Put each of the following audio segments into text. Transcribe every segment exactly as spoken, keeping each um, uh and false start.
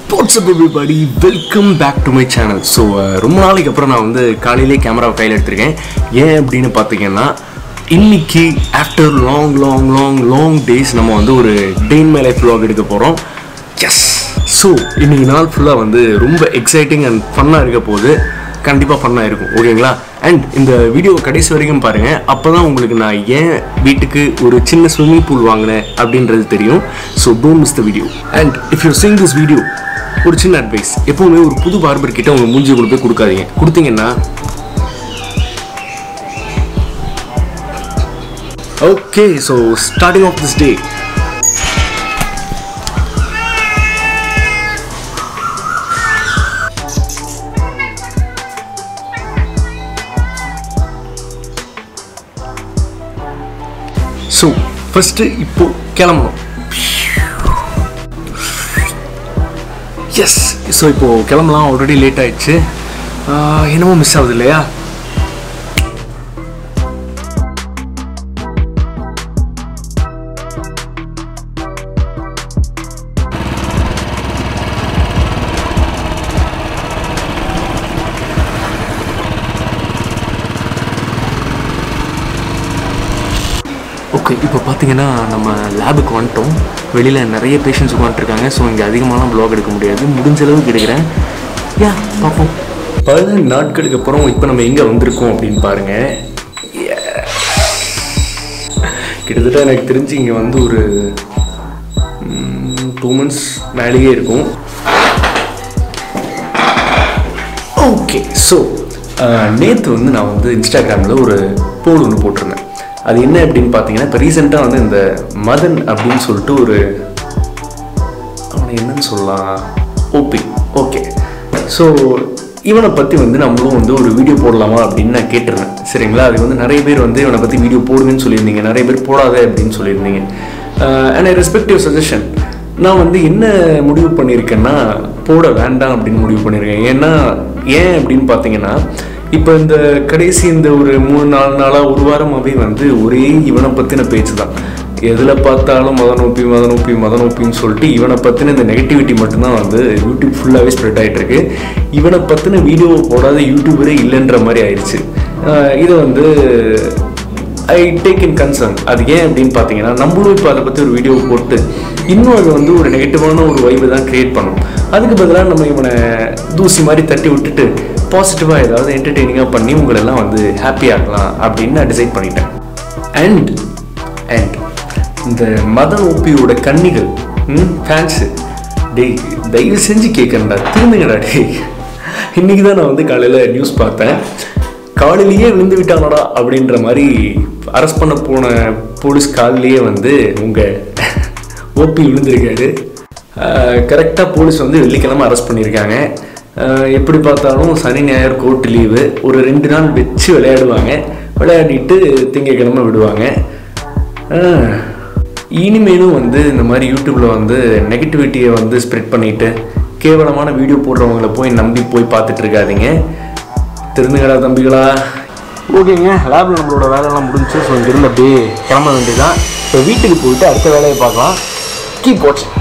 What's up everybody, welcome back to my channel. So ரொம்ப நாளைக்கு அப்புறம் நான் வந்து காலையிலே கேமராவை கையில் எடுத்திருக்கேன். ஏன் அப்படின்னு பார்த்தீங்கன்னா இன்னைக்கு after long long long long days நம்ம வந்து ஒரு day in my life vlog எடுக்க போகிறோம். எஸ், ஸோ இன்னைக்கு நாள் ஃபுல்லாக வந்து ரொம்ப எக்ஸைட்டிங் அண்ட் ஃபன்னாக இருக்க போது. கண்டிப்பாக ஃபன்னாக இருக்கும், ஓகேங்களா? அண்ட் இந்த வீடியோ கடைசி வரைக்கும் பாருங்கள். அப்போ தான் உங்களுக்கு நான் ஏன் வீட்டுக்கு ஒரு சின்ன ஸ்விம்மிங் பூல் வாங்கினேன் அப்படின்றது தெரியும். So don't miss the video. And if you seeing this video, ஒரு சின்ன அட்வைஸ், எப்பவுமே ஒரு புது பார்பர் கிட்ட உங்க மூஞ்சி கொண்டு போய் கொடுக்காதீங்க. கொடுத்தீங்கன்னா okay. So starting of this day, so first இப்போ கிளம்பணும். எஸ், ஸோ இப்போது கிளம்பலாம். ஆல்ரெடி லேட் ஆயிடுச்சு. என்னமோ மிஸ் ஆகுது இல்லையா? ஓகே, இப்போ பார்த்தீங்கன்னா நம்ம லேபுக்கு வந்துட்டோம். வெளியில் நிறைய பேஷண்ட்ஸ் உட்காந்துருக்காங்க. ஸோ இங்கே அதிகமாகலாம் வ்ளாக் எடுக்க முடியாது. முடிஞ்ச அளவுக்கு எடுக்கிறேன். யா, பார்ப்போம். பல நாட்களுக்கு அப்புறம் இப்போ நம்ம எங்கே வந்திருக்கோம் அப்படின்னு பாருங்கள். கிட்டத்தட்ட எனக்கு தெரிஞ்சு இங்கே வந்து ஒரு டூ மந்த்ஸ் மேலேயே இருக்கும். ஓகே, ஸோ நேற்று வந்து நான் வந்து இன்ஸ்டாகிராமில் ஒரு போல் ஒன்று போட்டிருந்தேன். அது என்ன அப்படின்னு பார்த்தீங்கன்னா, இப்போ ரீசெண்டாக வந்து இந்த மதன் அப்படின்னு சொல்லிட்டு ஒரு, அவனை என்னன்னு சொல்லலாம், ஓபி. ஓகே, ஸோ இவனை பற்றி வந்து நம்மளும் வந்து ஒரு வீடியோ போடலாமா அப்படின்னு நான் கேட்டிருந்தேன். சரிங்களா? அது வந்து நிறைய பேர் வந்து இவனை பற்றி வீடியோ போடுவேன்னு சொல்லியிருந்தீங்க, நிறைய பேர் போடாத அப்படின்னு சொல்லியிருந்தீங்க. And I respect your suggestion. நான் வந்து என்ன முடிவு பண்ணியிருக்கேன்னா, போட வேண்டாம் அப்படின்னு முடிவு பண்ணியிருக்கேன். ஏன்னா ஏன் அப்படின்னு பார்த்தீங்கன்னா, இப்போ இந்த கடைசி இந்த ஒரு மூணு நாலு நாளாக ஒரு வாரமாகவே வந்து ஒரே இவனை பற்றின பேச்சு தான். எதில் பார்த்தாலும் மத நோப்பி மத நோப்பி மத நோப்பின்னு சொல்லிட்டு இவனை பற்றின இந்த நெகட்டிவிட்டி மட்டும்தான் வந்து யூடியூப் ஃபுல்லாகவே ஸ்ப்ரெட் ஆகிட்டுருக்கு. இவனை பற்றின வீடியோ போடாத யூடியூபரே இல்லைன்ற மாதிரி ஆயிடுச்சு. இதை வந்து ஐ டேக் இன் கன்சர்ன். அது ஏன் அப்படின்னு பார்த்தீங்கன்னா, நம்மளும் இப்போ அதை பற்றி ஒரு வீடியோ போட்டு இன்னும் அது வந்து ஒரு நெகட்டிவான ஒரு வைபை தான் க்ரியேட் பண்ணும். அதுக்கு பதிலாக நம்ம இவனை தூசி மாதிரி தட்டி விட்டுட்டு பாசிட்டிவாக ஏதாவது என்டர்டெய்னிங்காக பண்ணி உங்களெல்லாம் வந்து ஹாப்பி ஆகலாம் அப்படின்னு நான் டிசைட் பண்ணிட்டேன். அண்ட் அண்ட் இந்த மதன் ஓபியோட கன்னிகள் ஃபேன்ஸு, டேய் தயவு செஞ்சு கேட்குறேன்டா, திருந்துங்கடா டே. இன்றைக்கி தான் நான் வந்து காலையில் நியூஸ் பார்த்தேன். காலையிலேயே விழுந்து விட்டானடா அப்படின்ற மாதிரி அரெஸ்ட் பண்ண போன போலீஸ் காலிலேயே வந்து உங்கள் ஓபி விழுந்திருக்காரு. கரெக்டாக போலீஸ் வந்து வெள்ளிக்கிழமை அரெஸ்ட் பண்ணியிருக்காங்க. எப்படி பார்த்தாலும் சனி ஞாயிறு கோர்ட் லீவு, ஒரு ரெண்டு நாள் வச்சு விளையாடுவாங்க. விளையாடிட்டு திங்கக்கிழமை விடுவாங்க. இனிமேலும் வந்து இந்த மாதிரி யூடியூப்பில் வந்து நெகட்டிவிட்டியை வந்து ஸ்ப்ரெட் பண்ணிவிட்டு கேவலமான வீடியோ போடுறவங்களை போய் நம்பி போய் பார்த்துட்டு இருக்காதிங்க. தெரிஞ்சுங்களா தம்பிகளா? ஓகேங்க, லேபில் நம்மளோட வேலையெல்லாம் முடிஞ்சு. ஸோ இங்கிருந்து அப்படியே கிளம்ப வேண்டியதான். இப்போ வீட்டுக்கு போயிட்டு அடுத்த வேலையை பார்க்கலாம். கீப் வாட்சிங்.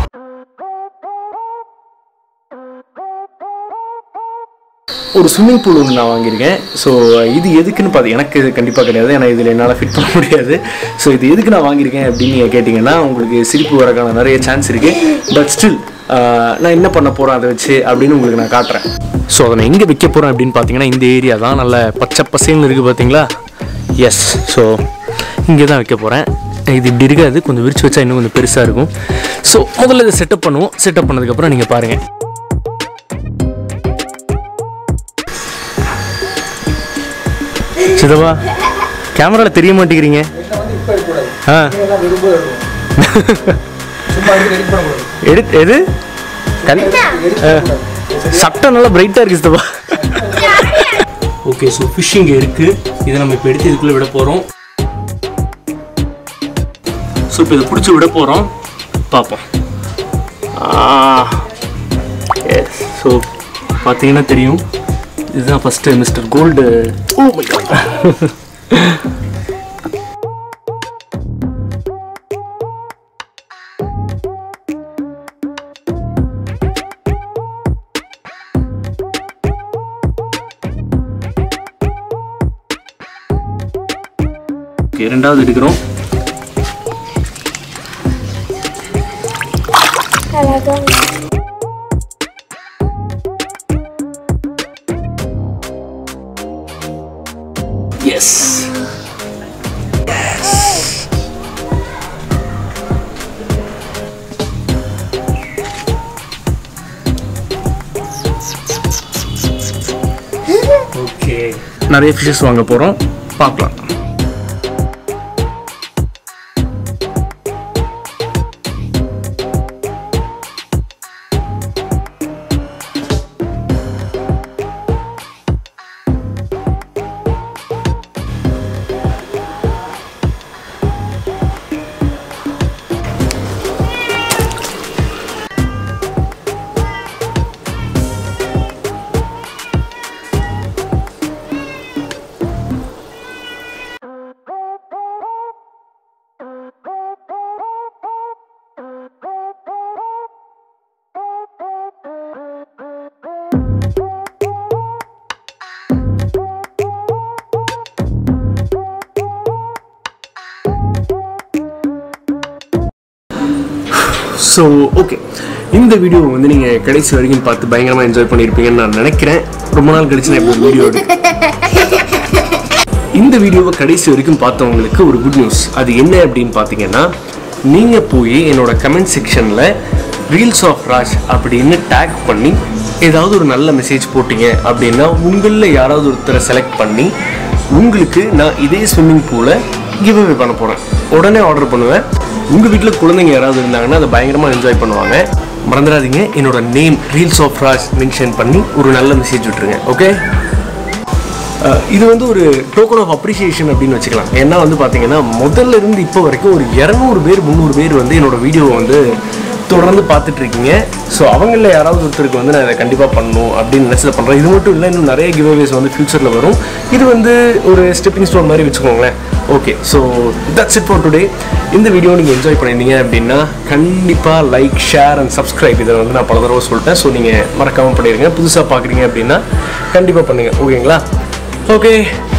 ஒரு ஸ்விம்மிங் பூல் ஒன்று நான் வாங்கியிருக்கேன். ஸோ இது எதுக்குன்னு பார்த்து, எனக்கு இது கண்டிப்பாக கிடையாது, ஏன்னா இதில் என்னால் ஃபிட் பண்ண முடியாது. ஸோ இது எதுக்கு நான் வாங்கியிருக்கேன் அப்படின்னு நீங்கள் கேட்டிங்கன்னா, உங்களுக்கு சிரிப்பு வரக்கான நிறைய சான்ஸ் இருக்குது. பட் ஸ்டில் நான் என்ன பண்ண போகிறேன் அதை வச்சு அப்படின்னு உங்களுக்கு நான் காட்டுறேன். ஸோ அதை நான் எங்கே வைக்க போகிறேன் அப்படின்னு பார்த்தீங்கன்னா, இந்த ஏரியா தான் நல்ல பச்சை பசேல்னு இருக்குது பார்த்தீங்களா? எஸ், ஸோ இங்கே தான் வைக்க போகிறேன். இது இப்படி இருக்காது, கொஞ்சம் விரிச்சு வச்சா இன்னும் கொஞ்சம் பெருசாக இருக்கும். ஸோ முதல்ல இதை செட்டப் பண்ணுவோம். செட்டப் பண்ணதுக்கப்புறம் நீங்கள் பாருங்கள். சிதவா, கேமராவில் தெரிய மாட்டேங்கிறீங்க. ஆ எடுத்து எது கண் சட்டம் நல்லா பிரைட்டாக இருக்குது சிதவா. ஓகே, ஸோ ஃபிஷ் இங்கே இருக்குது. இதை நம்ம இப்போ எடுத்து இதுக்குள்ளே விட போகிறோம். ஸோ இப்போ இதை பிடிச்சி விட போகிறோம், பார்ப்போம். எஸ், ஸோ பார்த்தீங்கன்னா தெரியும், இதுதான் first mister gold. Oh my god. Okay, ரெண்டாவது எடுக்கிறோம். எஸ் ஓகே, நிறைய ஃபிஷஸ் வாங்க போகிறோம், பார்க்கலாம். ஸோ ஓகே, இந்த வீடியோ வந்து நீங்கள் கடைசி வரைக்கும் பார்த்து பயங்கரமாக என்ஜாய் பண்ணியிருப்பீங்கன்னு நான் நினைக்கிறேன். ரொம்ப நாள் கழிச்சு நான் இப்போ வீடியோ இந்த வீடியோவை கடைசி வரைக்கும் பார்த்தவங்களுக்கு ஒரு குட் நியூஸ். அது என்ன அப்படின்னு பார்த்தீங்கன்னா, நீங்கள் போய் என்னோட கமெண்ட் செக்ஷனில் ரீல்ஸ் ஆஃப் ராஜ் அப்படின்னு டேக் பண்ணி ஏதாவது ஒரு நல்ல மெசேஜ் போட்டிங்க அப்படின்னா உங்களில் யாராவது ஒருத்தரை செலக்ட் பண்ணி உங்களுக்கு நான் இதே ஸ்விம்மிங் பூலை கிவ் அவே பண்ண போகிறேன். உடனே ஆர்டர் பண்ணுவேன். உங்கள் வீட்டில் குழந்தைங்க யாராவது இருந்தாங்கன்னா அதை பயங்கரமாக என்ஜாய் பண்ணுவாங்க. மறந்துடாதீங்க, என்னோட name reels of Raj mention பண்ணி ஒரு நல்ல மெசேஜ் விட்டுருங்க. ஓகே, இது வந்து ஒரு டோக்கன் ஆஃப் அப்ரிசியேஷன் அப்படின்னு வச்சுக்கலாம். ஏன்னா வந்து பார்த்தீங்கன்னா முதல்ல இருந்து இப்போ வரைக்கும் ஒரு இரநூறு பேர் முந்நூறு பேர் வந்து என்னோடய வீடியோவை வந்து தொடர்ந்து பார்த்துட்ருக்கீங்க. ஸோ அவங்களில் யாராவது ஒருத்தருக்கு வந்து நான் இதை கண்டிப்பாக பண்ணணும் அப்படின்னு நினச்சதை பண்ணுறேன். இது மட்டும் இல்லை, இன்னும் நிறைய கிவ் அவேஸ் வந்து ஃபியூச்சரில் வரும். இது வந்து ஒரு ஸ்டெப்பிங் ஸ்டோன் மாதிரி வச்சுக்கோங்களேன். Okay, so that's it for today. இந்த வீடியோ நீங்கள் என்ஜாய் பண்ணியிருந்தீங்க அப்படின்னா கண்டிப்பாக லைக், ஷேர் அண்ட் சப்ஸ்கிரைப் இதை வந்து நான் பல தடவை சொல்லிட்டேன். ஸோ நீங்கள் மறக்காமல் பண்ணிடுங்க. புதுசாக பார்க்குறீங்க அப்படின்னா கண்டிப்பாக பண்ணுங்கள். ஓகேங்களா? ஓகே.